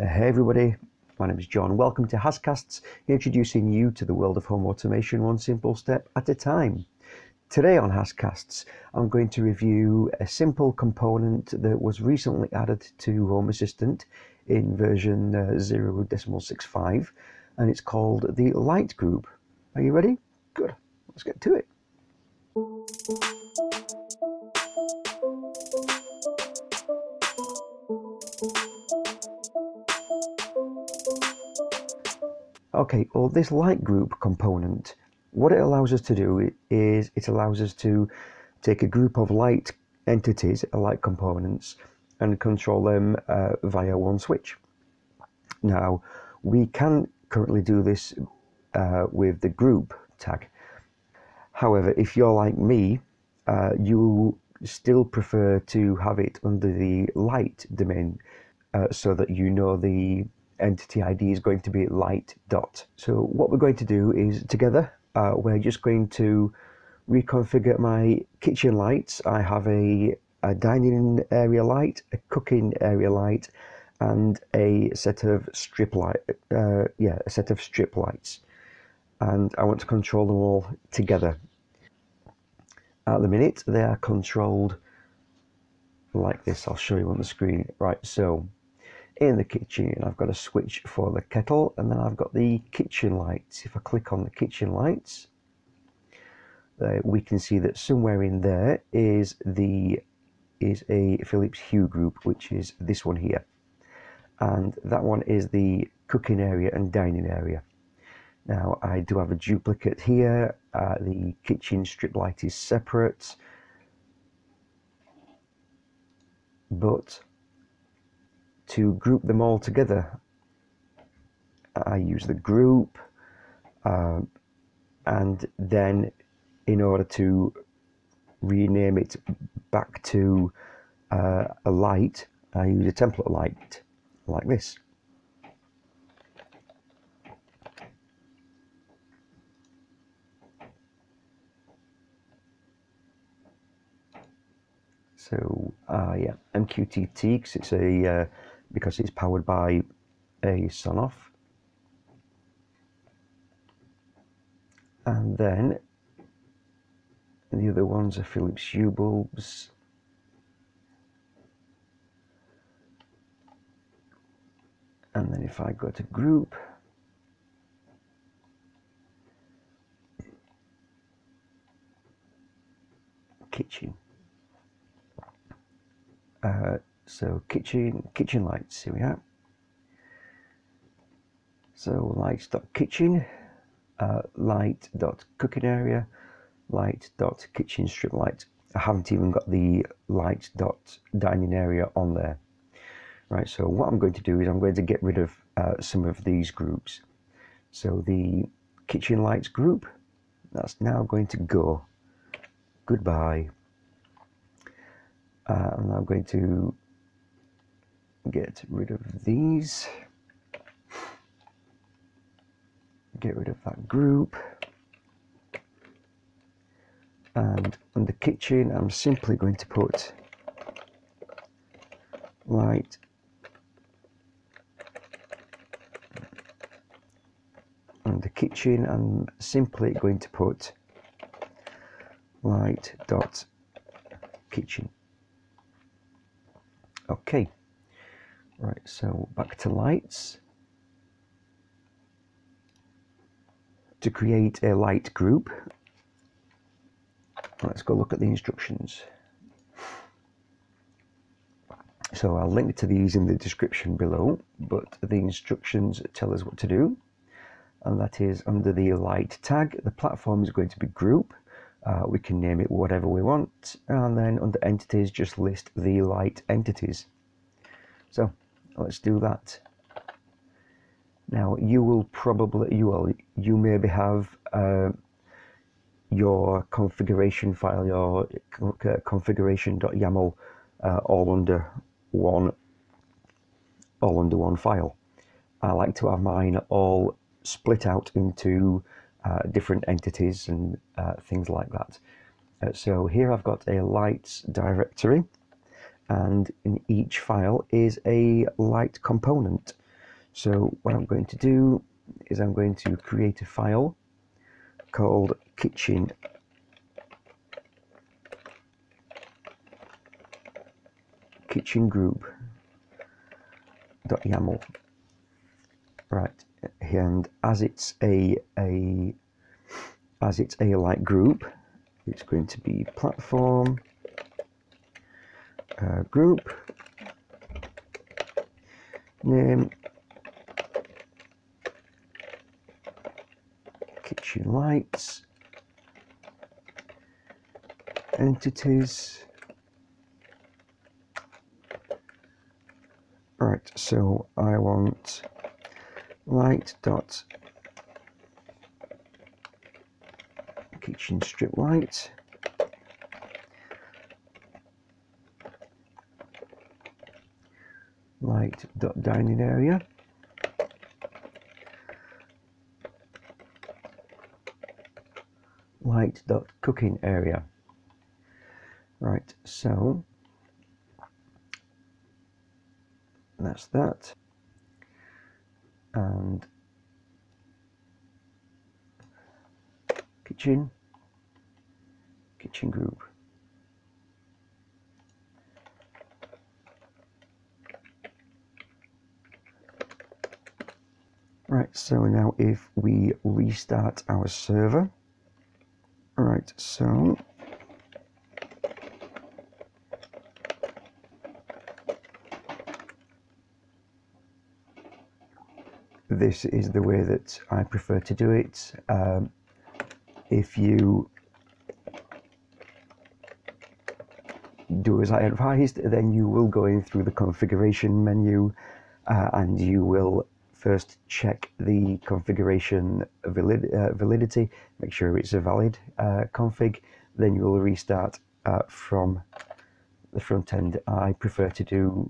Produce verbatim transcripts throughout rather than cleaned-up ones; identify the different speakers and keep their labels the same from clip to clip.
Speaker 1: Hey everybody, my name is John. Welcome to Hascasts, introducing you to the world of home automation one simple step at a time. Today on Hascasts, I'm going to review a simple component that was recently added to Home Assistant in version uh, zero point six five, and it's called the Light Group. Are you ready? Good. Let's get to it. Okay, well, this light group component, what it allows us to do is it allows us to take a group of light entities, light components, and control them uh, via one switch. Now, we can currently do this uh, with the group tag. However, if you're like me, uh, you still prefer to have it under the light domain uh, so that you know the entity I D is going to be light dot. So what we're going to do is together uh, we're just going to reconfigure my kitchen lights. I have a, a dining area light, a cooking area light, and a set of strip light uh, yeah a set of strip lights, and I want to control them all together. At the minute they are controlled like this. I'll show you on the screen. Right, so in the kitchen I've got a switch for the kettle, and then I've got the kitchen lights. If I click on the kitchen lights, uh, we can see that somewhere in there is the is a Philips Hue group, which is this one here, and that one is the cooking area and dining area. Now I do have a duplicate here. Uh, the kitchen strip light is separate, but to group them all together, I use the group, uh, and then in order to rename it back to uh, a light, I use a template light like this. So uh, yeah, M Q T T, because it's a uh, because it's powered by a Sonoff, and then the other ones are Philips Hue bulbs, and then if I go to group, kitchen. Uh, so kitchen kitchen lights, here we are. So light dot kitchen, uh, light dot cooking area, light dot kitchen strip light. I haven't even got the light dot dining area on there. Right, so what I'm going to do is I'm going to get rid of uh, some of these groups. So the kitchen lights group, that's now going to go. Goodbye. Uh, I'm now going to get rid of these, get rid of that group, and under kitchen I'm simply going to put light under kitchen. I'm simply going to put light dot kitchen. Okay, right, so back to lights. To create a light group, let's go look at the instructions. So I'll link to these in the description below, but the instructions tell us what to do, and that is under the light tag, the platform is going to be group. Uh, we can name it whatever we want, and then under entities just list the light entities. So let's do that. Now you will probably you will you maybe have uh, your configuration file, your configuration.yaml uh, all under one all under one file. I like to have mine all split out into Uh, different entities and uh, things like that. Uh, so here I've got a lights directory, and in each file is a light component. So what I'm going to do is I'm going to create a file called kitchen kitchen group dot yaml. Right, and as it's a a as it's a light group, it's going to be platform uh, group name kitchen lights entities. Right, so I want light dot kitchen strip light, light dot dining area, light dot cooking area. Right, so that's that, and kitchen kitchen group. Right, so now if we restart our server, right, so this is the way that I prefer to do it. Um, if you do as I advised, then you will go in through the configuration menu uh, and you will first check the configuration valid, uh, validity, make sure it's a valid uh, config, then you will restart uh, from the front end. I prefer to do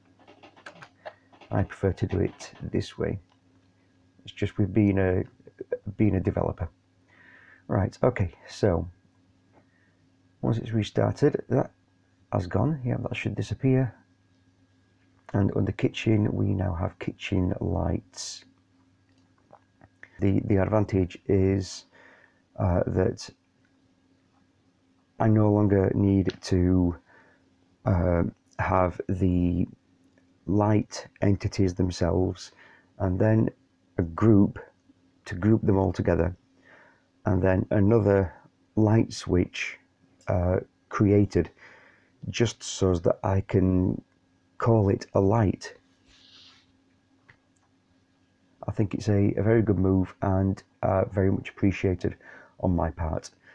Speaker 1: I prefer to do it this way. It's just with being a being a developer. Right, okay, so once it's restarted, that has gone. Yeah, that should disappear. And under kitchen, we now have kitchen lights. The the advantage is uh, that I no longer need to uh, have the light entities themselves, and then a group to group them all together, and then another light switch uh, created just so that I can call it a light. I think it's a, a very good move and uh, very much appreciated on my part.